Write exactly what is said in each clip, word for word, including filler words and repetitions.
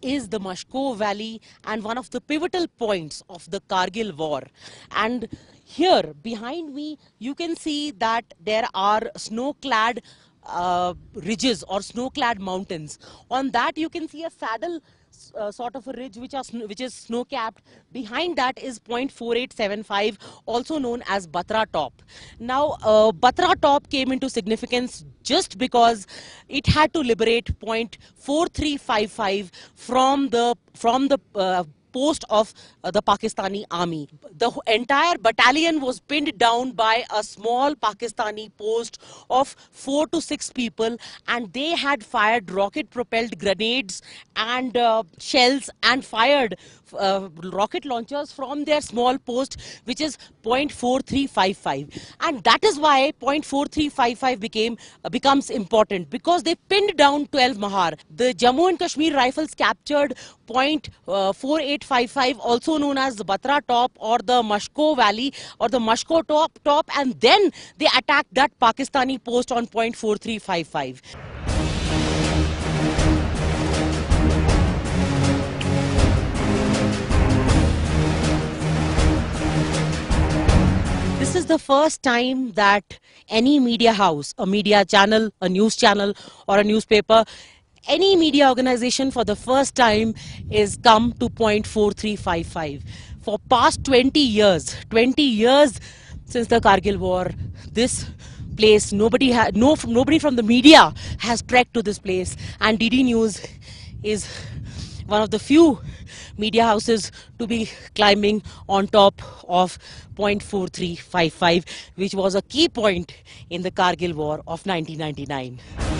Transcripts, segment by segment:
is the Mashko Valley and one of the pivotal points of the Kargil war. And here behind me, you can see that there are snow-clad uh, ridges or snow-clad mountains. On that, you can see a saddle uh, sort of a ridge which, are, which is snow-capped. Behind that is point four eight seven five, also known as Batra Top. Now, uh, Batra Top came into significance just because it had to liberate point four three five five from the from the uh, post of uh, the Pakistani army. The entire battalion was pinned down by a small Pakistani post of four to six people, and they had fired rocket-propelled grenades and uh, shells and fired uh, rocket launchers from their small post, which is point four three five five. And that is why point four three five five became uh, becomes important, because they pinned down twelve Mahar. The Jammu and Kashmir Rifles captured point four eight five five, also known as the Batra Top or the Mashko Valley or the Mashko Top, top and then they attacked that Pakistani post on point four three five five. This is the first time that any media house, a media channel, a news channel or a newspaper, any media organization for the first time is come to point four three five five. For past twenty years, twenty years since the Kargil war, this place, nobody had, no, nobody from the media has trekked to this place, and D D News is one of the few media houses to be climbing on top of point four three five five, which was a key point in the Kargil war of nineteen ninety-nine.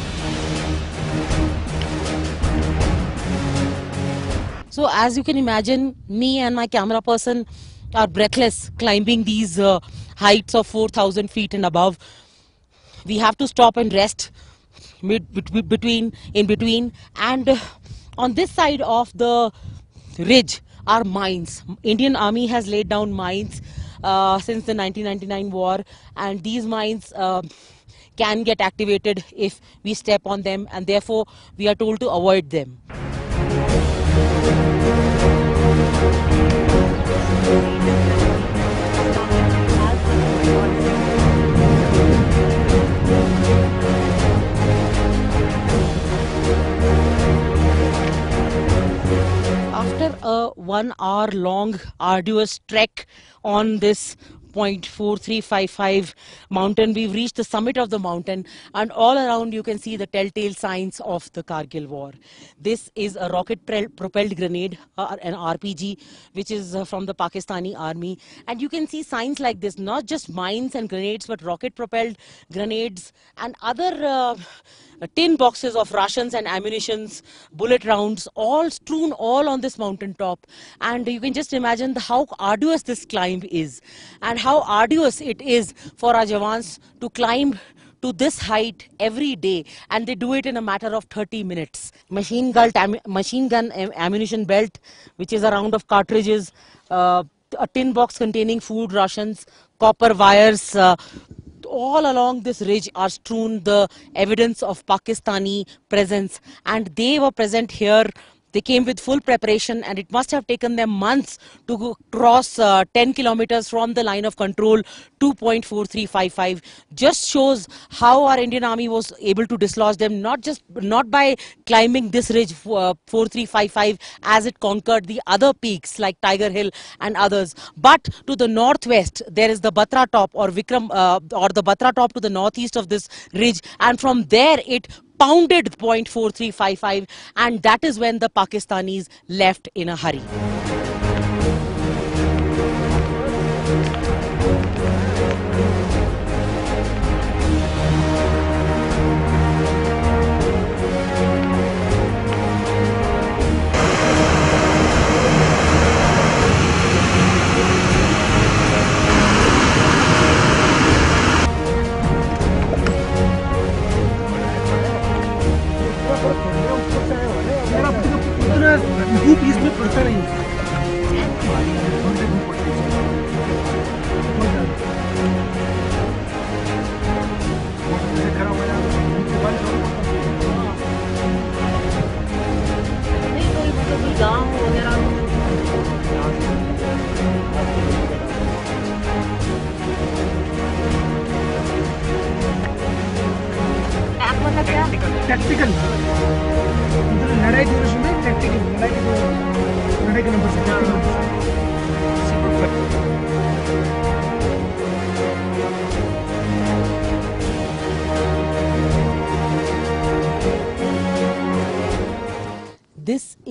So as you can imagine, me and my camera person are breathless climbing these uh, heights of four thousand feet and above. We have to stop and rest mid, between, in between, and uh, on this side of the ridge are mines. Indian Army has laid down mines uh, since the nineteen ninety-nine war, and these mines uh, can get activated if we step on them, and therefore we are told to avoid them. After a one hour long arduous trek on this point four three five five mountain, we've reached the summit of the mountain, and all around you can see the telltale signs of the Kargil war. This is a rocket propelled grenade, uh, an R P G, which is uh, from the Pakistani army, and you can see signs like this, not just mines and grenades, but rocket propelled grenades and other uh, tin boxes of rations and ammunitions, bullet rounds, all strewn all on this mountain top. And you can just imagine the, how arduous this climb is, and how arduous it is for our Jawans to climb to this height every day, and they do it in a matter of thirty minutes. Machine gun, machine gun ammunition belt, which is a round of cartridges, uh, a tin box containing food rations, copper wires, uh, all along this ridge are strewn the evidence of Pakistani presence, and they were present here. They came with full preparation, and it must have taken them months to go cross uh, ten kilometers from the line of control to point four three five five. Just shows how our Indian Army was able to dislodge them, not just not by climbing this ridge uh, four three five five as it conquered the other peaks like Tiger Hill and others, but to the northwest there is the Batra Top or Vikram uh, or the Batra Top to the northeast of this ridge, and from there it pounded point four three five five, and that is when the Pakistanis left in a hurry. इसमें पड़ता नहीं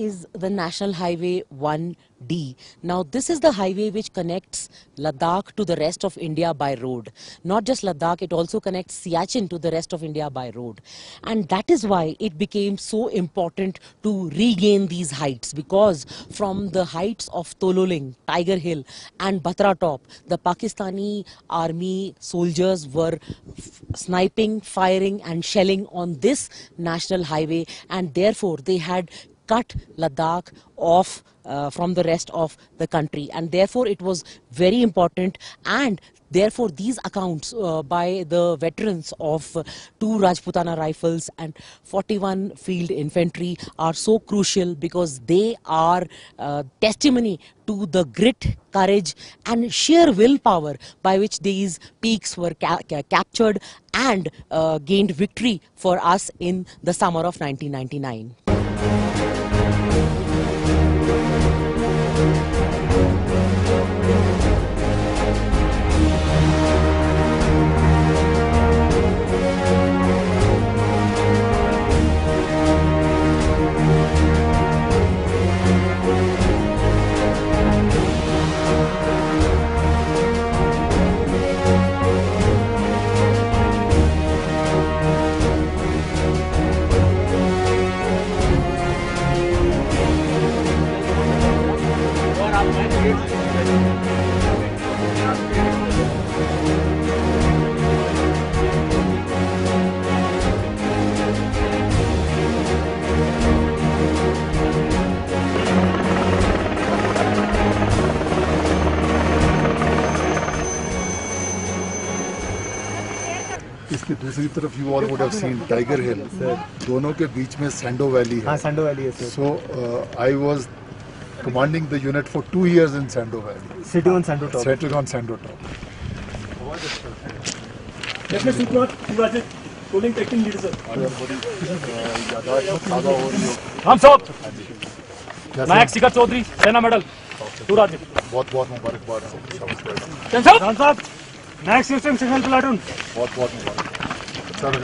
is the National Highway one D. Now, this is the highway which connects Ladakh to the rest of India by road. Not just Ladakh, it also connects Siachen to the rest of India by road. And that is why it became so important to regain these heights, because from the heights of Tololing, Tiger Hill and Batra Top, the Pakistani army soldiers were sniping, firing and shelling on this national highway, and therefore they had cut Ladakh off uh, from the rest of the country, and therefore it was very important. And therefore these accounts uh, by the veterans of uh, two Rajputana rifles and forty-one field infantry are so crucial, because they are uh, testimony to the grit, courage and sheer willpower by which these peaks were ca ca captured and uh, gained victory for us in the summer of nineteen ninety-nine. इसकी दूसरी तरफ you all would have seen Tiger Hill. दोनों के बीच में Sando Valley है. हाँ, Sando Valley है sir. So uh, I was commanding the unit for two years in Sando Valley. Sitting on Sando Top. Sitting on Sando Top. Let's let's super Rajit. Tololing taking lead sir. हम सब. नायक शिखर चौधरी सेना medal. To राजत. बहुत बहुत मुबारकबाद. खान साहब. नायक system signal platoon. बहुत बहुत मुबारक. सर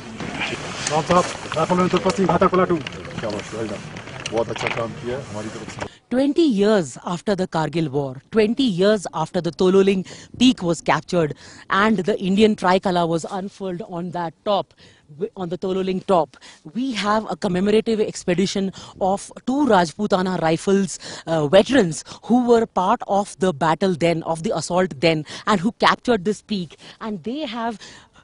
राम साहब. राफेल में पश्चिम घातक प्लाटून. शाबाश. बहुत अच्छा काम किया हमारी तरफ से. twenty years after the Kargil war, twenty years after the Tololing peak was captured and the Indian tricolour was unfurled on that top, on the Tololing top, we have a commemorative expedition of two Rajputana rifles uh, veterans who were part of the battle then, of the assault then, and who captured this peak. And they have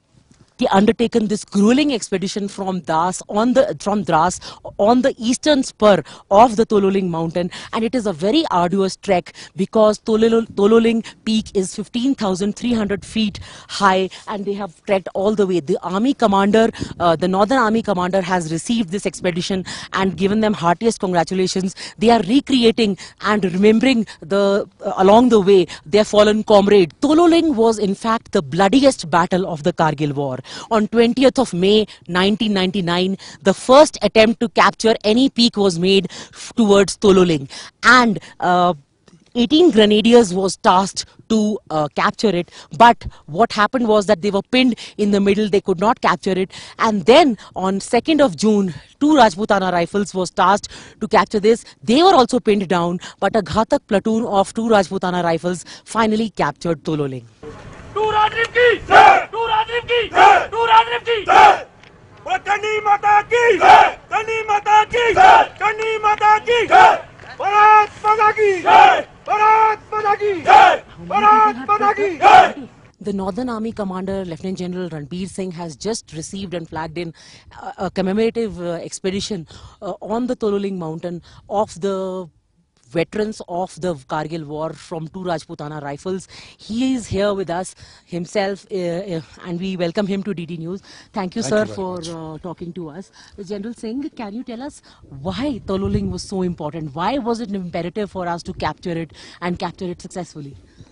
undertaken this grueling expedition from Das on the from Dras on the eastern spur of the Tololing mountain, and it is a very arduous trek because Tolol Tololing peak is fifteen thousand three hundred feet high, and they have trekked all the way. The army commander, uh, the Northern Army commander, has received this expedition and given them heartiest congratulations. They are recreating and remembering the uh, along the way their fallen comrade. Tololing was in fact the bloodiest battle of the Kargil war. On twentieth of May nineteen ninety-nine, the first attempt to capture any peak was made towards Tololing, and uh, eighteen grenadiers was tasked to uh, capture it. But what happened was that they were pinned in the middle, they could not capture it. And then on second of June, two Rajputana rifles was tasked to capture this. They were also pinned down, but a Ghatak platoon of two Rajputana rifles finally captured Tololing. टू राजनीव की जय, to राजनीव की जय, to राजनीव की जय, कनी माता की जय, कनी माता की जय, कनी माता की जय, भारत माता की जय, भारत माता की जय, भारत माता की जय. The Northern Army Commander, Lieutenant General Ranbir Singh, has just received and flagged in a, a commemorative uh, expedition uh, on the Tololing mountain of the veterans of the Kargil war from two Rajputana rifles. He is here with us himself uh, uh, and we welcome him to D D News. Thank you, Thank sir, you for uh, talking to us. General Singh, can you tell us why Tololing was so important? Why was it imperative for us to capture it and capture it successfully?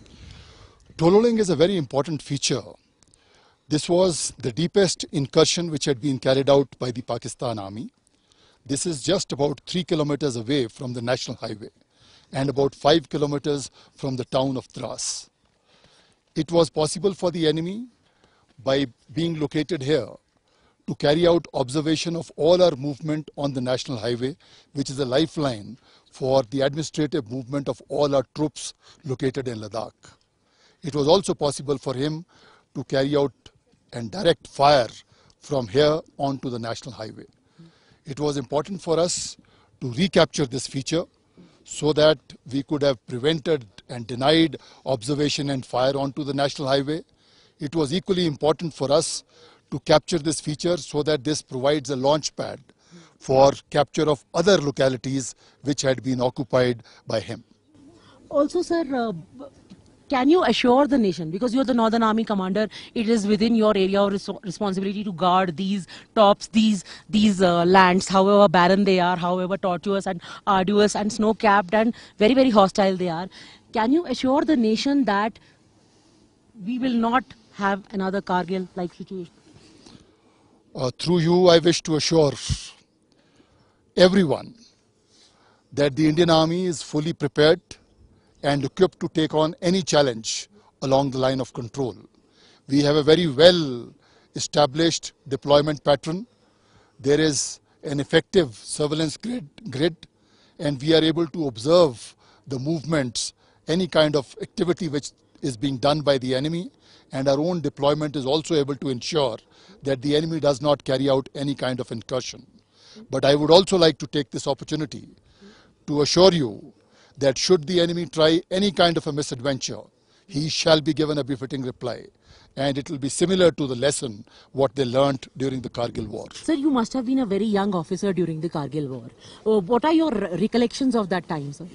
Tololing is a very important feature. This was the deepest incursion which had been carried out by the Pakistan Army. This is just about three kilometers away from the national highway and about five kilometers from the town of Dras. It was possible for the enemy, by being located here, to carry out observation of all our movement on the national highway, which is a lifeline for the administrative movement of all our troops located in Ladakh. It was also possible for him to carry out and direct fire from here onto the national highway. It was important for us to recapture this feature so that we could have prevented and denied observation and fire onto the national highway. It was equally important for us to capture this feature so that this provides a launch pad for capture of other localities which had been occupied by him. Also, sir, uh, can you assure the nation, because you're the Northern Army commander, it is within your area of res responsibility to guard these tops, these these uh, lands, however barren they are, however tortuous and arduous and snow-capped and very, very hostile they are. Can you assure the nation that we will not have another Kargil-like situation? Uh, through you, I wish to assure everyone that the Indian Army is fully prepared and equipped to take on any challenge along the line of control. We have a very well established deployment pattern. There is an effective surveillance grid, grid and we are able to observe the movements, any kind of activity which is being done by the enemy, and our own deployment is also able to ensure that the enemy does not carry out any kind of incursion. But I would also like to take this opportunity to assure you that should the enemy try any kind of a misadventure, he shall be given a befitting reply. And it will be similar to the lesson what they learnt during the Kargil War. Sir, you must have been a very young officer during the Kargil War. Uh, what are your recollections of that time, sir?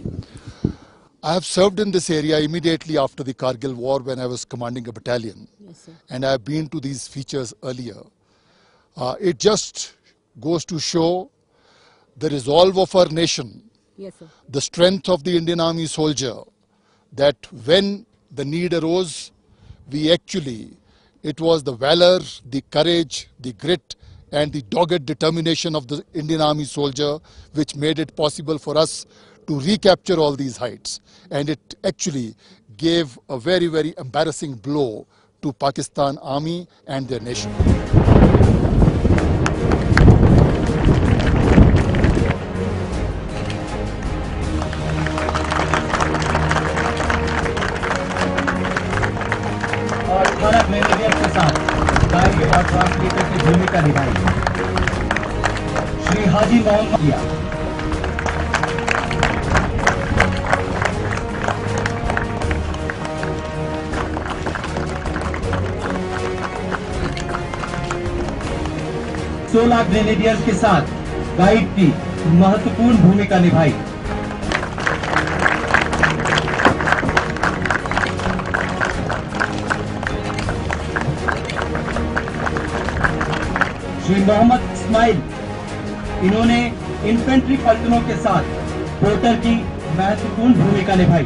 I have served in this area immediately after the Kargil War when I was commanding a battalion. Yes, sir. And I have been to these features earlier. Uh, it just goes to show the resolve of our nation. Yes, sir. The strength of the Indian Army soldier, that when the need arose, we actually, it was the valor, the courage, the grit and the dogged determination of the Indian Army soldier which made it possible for us to recapture all these heights. And it actually gave a very, very embarrassing blow to Pakistan Army and their nation. Bharat में media के साथ guide और translator की भूमिका निभाई श्री हाजी मोहम्मद किया। सोलह grenadiers के साथ गाइड की महत्वपूर्ण भूमिका निभाई। श्री मोहम्मद इस्माइल, इन्होंने इन्फेंट्री पलटनों के साथ पोर्टर की महत्वपूर्ण भूमिका निभाई।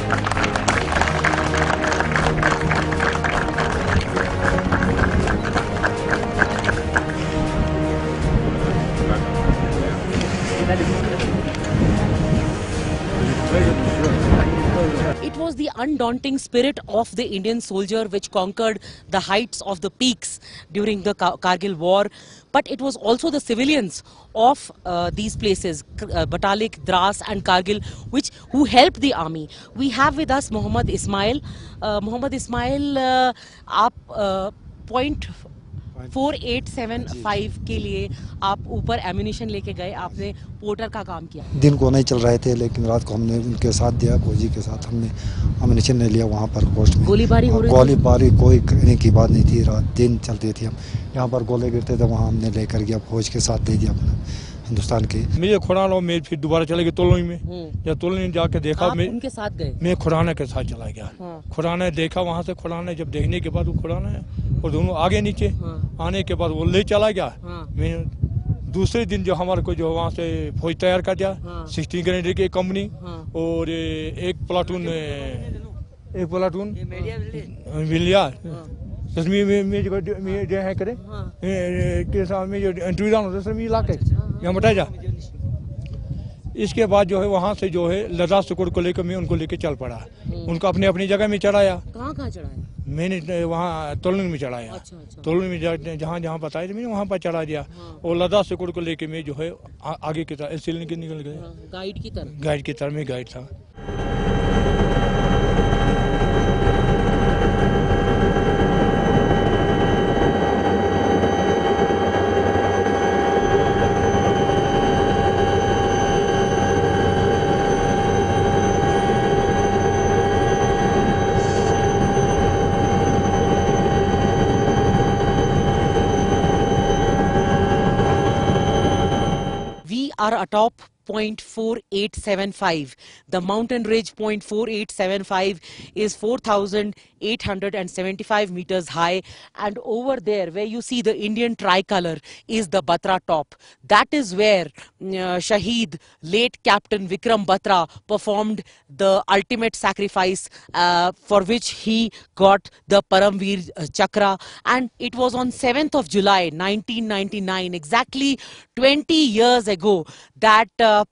It was the undaunting spirit of the Indian soldier which conquered the heights of the peaks during the Kar Kargil War. But it was also the civilians of uh, these places, uh, Batalik, Dras and Kargil, which who helped the army. We have with us Mohammad Ismail. Uh, Mohammad Ismail, uh, आप uh, point four eight seven five के लिए आप ऊपर ammunition लेके गए, आपने porter का काम किया। दिन को नहीं चल रहे थे लेकिन रात को हमने उनके साथ दिया, फौजी के साथ हमने एम्यूनिशन ले लिया वहाँ पर पोस्ट में। गोलीबारी हो रही थी? गोलीबारी कोई कहने की बात नहीं थी, रात दिन चलती थी। हम यहाँ पर गोले गिरते थे, वहाँ हमने लेकर गया, फौज के साथ दे दिया अपना हिंदुस्तान के। मुझे खुराना और मैं फिर दोबारा चले गए तोलोलिंग में। जब तोलोलिंग जाके देखा, आप मैं उनके साथ गए? मैं खुराना के साथ चला गया। हाँ। खुराना देखा, वहाँ से खुराना जब देखने के बाद वो खुराना है और दोनों आगे नीचे। हाँ। आने के बाद वो ले चला गया। हाँ। मैं दूसरे दिन जो हमारे को जो वहाँ से फौज तैयार कर दिया, हाँ। सिक्सटीन ग्रेनेड की एक कंपनी, हाँ। और एक प्लाटून एक प्लाटून मिलिया तस्मीर में में जो में जो है करे के साथ में जो इंटरव्यू डाउन होता है सर, मैं इलाके यहाँ बता जा इसके बाद जो है वहाँ से जो है लद्दाख सुकुड़ को लेकर मैं उनको लेकर चल पड़ा। उनको अपने अपनी जगह में चढ़ाया। कहाँ कहाँ चढ़ाया? मैंने वहाँ तोलिंग में चढ़ाया। अच्छा, अच्छा। तोलिंग में जहाँ जहाँ बताया था मैंने वहाँ पर चढ़ा दिया। और लद्दाख सुकुड़ को लेकर मैं जो है आ, आगे की तरफ एल निकल गए। गाइड की तरफ? गाइड की तरफ में गाइड था। Are atop point four eight seven five. The mountain ridge point four eight seven five is four thousand eight hundred seventy-five meters high, and over there where you see the Indian tricolor is the Batra top. That is where uh, Shaheed late Captain Vikram Batra performed the ultimate sacrifice uh, for which he got the Paramveer Chakra, and it was on seventh of July nineteen ninety-nine, exactly twenty years ago, that uh,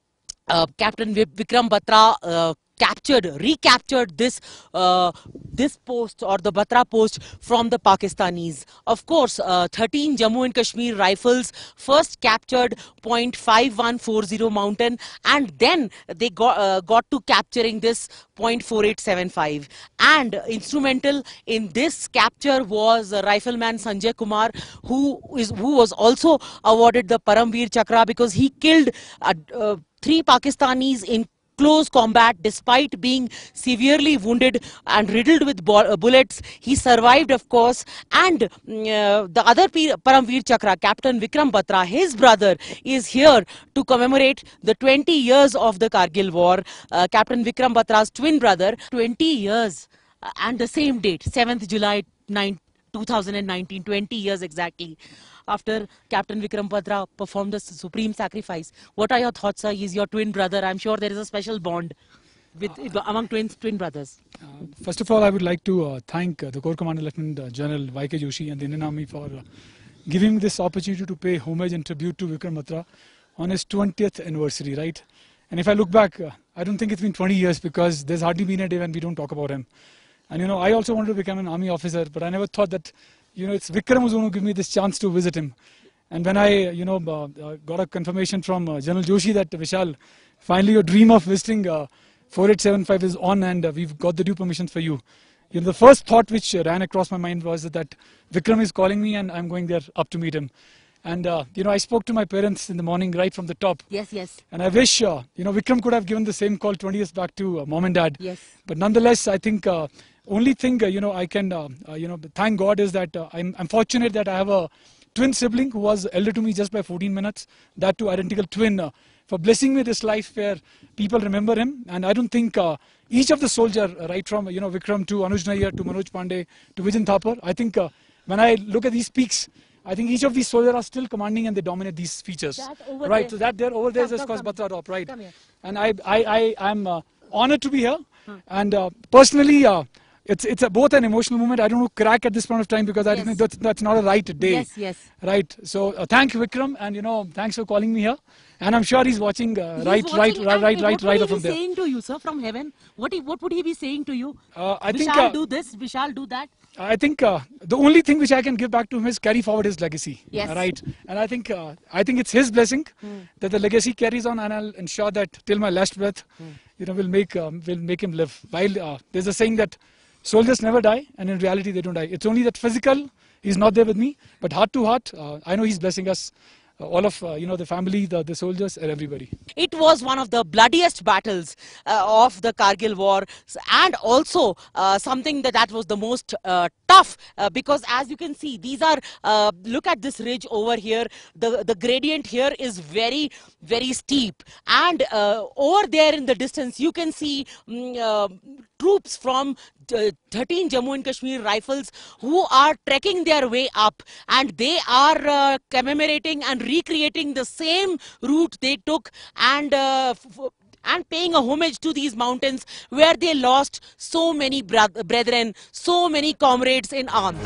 uh, Captain Vikram Batra uh, captured, recaptured this uh, this post, or the Batra post, from the Pakistanis. Of course, uh, thirteen Jammu and Kashmir rifles first captured point five one four zero mountain, and then they got uh, got to capturing this point four eight seven five. And instrumental in this capture was uh, rifleman Sanjay Kumar, who is who was also awarded the Paramveer Chakra because he killed uh, uh, three Pakistanis in close combat. Despite being severely wounded and riddled with bullets, he survived, of course. And uh, the other Paramveer Chakra, Captain Vikram Batra, his brother, is here to commemorate the twenty years of the Kargil War. Uh, Captain Vikram Batra's twin brother, twenty years, uh, and the same date, seventh July two thousand nineteen, twenty years exactly after Captain Vikram Batra performed the supreme sacrifice. What are your thoughts, sir? He's your twin brother. I'm sure there is a special bond with uh, among twins, twin brothers. Uh, first of all, I would like to uh, thank uh, the Corps Commander Lieutenant uh, General Y K Joshi and the Indian Army for uh, giving me this opportunity to pay homage and tribute to Vikram Batra on his twentieth anniversary, right? And if I look back, uh, I don't think it's been twenty years, because there's hardly been a day when we don't talk about him. And you know, I also wanted to become an army officer, but I never thought that, you know, it's Vikram who's going to give me this chance to visit him. And when I, you know, uh, uh, got a confirmation from uh, General Joshi that, uh, Vishal, finally your dream of visiting uh, four eight seven five is on, and uh, we've got the due permissions for you. You know, the first thought which uh, ran across my mind was that Vikram is calling me and I'm going there up to meet him. And, uh, you know, I spoke to my parents in the morning right from the top. Yes, yes. And I wish, uh, you know, Vikram could have given the same call twenty years back to uh, mom and dad. Yes. But nonetheless, I think uh, only thing, uh, you know, I can, uh, uh, you know, thank God is that uh, I'm, I'm fortunate that I have a twin sibling who was elder to me just by fourteen minutes. That too, identical twin, uh, for blessing me this life where people remember him. And I don't think uh, each of the soldier, uh, right from, you know, Vikram to Anuj Nayyar to Manoj Pandey to Vijan Thapar, I think uh, when I look at these peaks, I think each of these soldiers are still commanding and they dominate these features. Right, there. so that there over there is Come, of come, course Batra top, right? Come here. And I, I, I am uh, honored to be here. Hmm. And uh, personally, uh, it's it's a, both an emotional moment. I don't know crack at this point of time because I Yes. think that's, that's not a right day. Yes, yes. Right. So uh, thank you, Vikram, and you know, thanks for calling me here. And I'm sure he's watching uh, He's right, watching, right, and right, right, what right, right would he from be there. saying to you, sir, from heaven? What he, what would he be saying to you? Uh, I we think shall uh, do this, we shall do that. I think uh, the only thing which I can give back to him is carry forward his legacy. Yes. Right. And I think uh, I think it's his blessing Hmm. that the legacy carries on, and I'll ensure that till my last breath, Hmm. you know, will make um, will make him live. While uh, there's a saying that soldiers never die, and in reality they don't die. It's only that physical, he's not there with me, but heart to heart, uh, I know he's blessing us. Uh, all of, uh, you know, the family, the, the soldiers, and everybody. It was one of the bloodiest battles uh, of the Kargil war, and also uh, something that, that was the most uh, tough uh, because as you can see, these are, uh, look at this ridge over here, the, the gradient here is very, very steep, and uh, over there in the distance you can see um, uh, troops from uh, thirteen Jammu and Kashmir rifles who are trekking their way up, and they are uh, commemorating and recreating the same route they took, and uh, f and paying a homage to these mountains where they lost so many brethren, so many comrades in arms.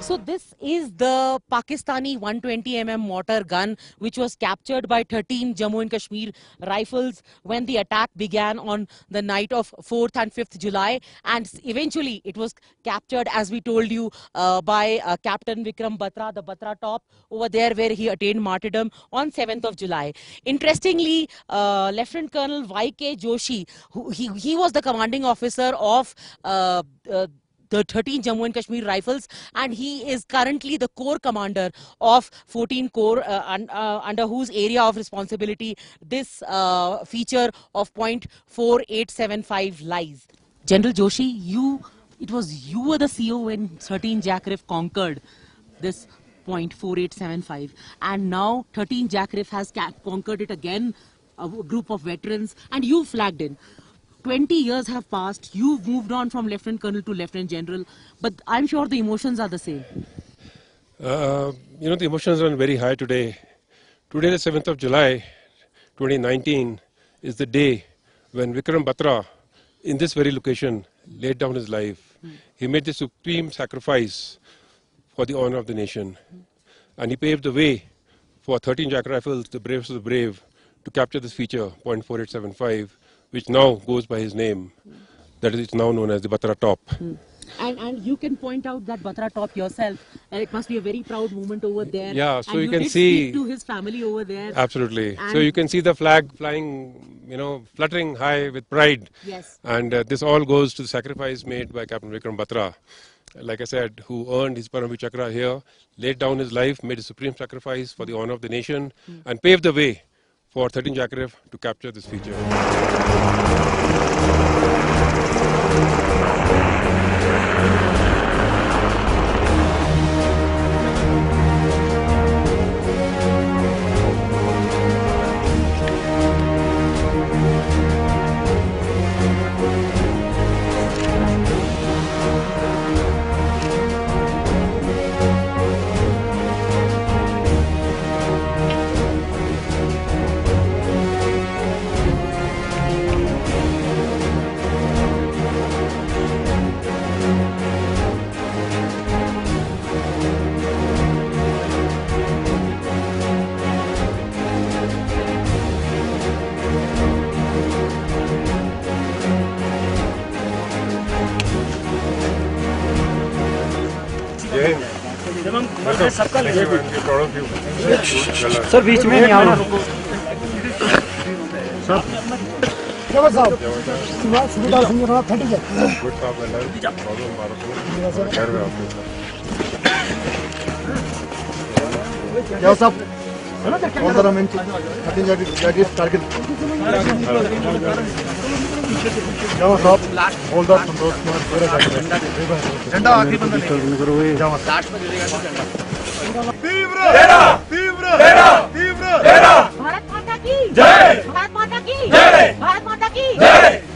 So this is the Pakistani one twenty millimeter mortar gun which was captured by thirteen Jammu and Kashmir rifles when the attack began on the night of fourth and fifth July, and eventually it was captured, as we told you, uh, by uh, Captain Vikram Batra, the Batra top over there where he attained martyrdom on seventh of July. Interestingly, uh, Lieutenant Colonel Y K Joshi, who, he, he was the commanding officer of uh, uh, the thirteen Jammu and Kashmir Rifles, and he is currently the corps commander of fourteen Corps, uh, un, uh, under whose area of responsibility this uh, feature of point four eight seven five lies. General Joshi, you, it was you were the C O when thirteen Jackrif conquered this point four eight seven five, and now thirteen Jackrif has conquered it again, a group of veterans, and you flagged in. twenty years have passed, you've moved on from Lieutenant Colonel to Lieutenant General, but I'm sure the emotions are the same. Uh, you know, the emotions are very high today. Today, the seventh of July, twenty nineteen, is the day when Vikram Batra, in this very location, laid down his life. Mm. He made the supreme sacrifice for the honor of the nation. Mm. And he paved the way for thirteen Jack Rifles, the bravest of the brave, to capture this feature, point four eight seven five, which now goes by his name. Mm. That is, it's now known as the Batra Top. Mm. And, and you can point out that Batra Top yourself. And it must be a very proud moment over there. Yeah, so and you, you can did see speak to his family over there. Absolutely. And so you can see the flag flying, you know, fluttering high with pride. Yes. And uh, this all goes to the sacrifice made by Captain Vikram Batra. Like I said, who earned his Paramveer Chakra here, laid down his life, made a supreme sacrifice for the honor of the nation, mm. and paved the way for thirteen Jackrif to capture this feature. सबका sir बीच में नहीं आना रुको sir जवाब साहब सुविधा Singh Rana thirty है गुड साहब वेंडर प्रॉब्लम मारो खैर में आपके जवाब साहब पंद्रह मिनट थर्टी जाटी कारगिल जवाब साहब होल्ड अप झंडा आखिरी बंदा नहीं जवाब लास्ट में गिरेगा झंडा तीव्र तेरा तीव्र तेरा तीव्र तेरा भारत माता की जय भारत माता की जय भारत माता की जय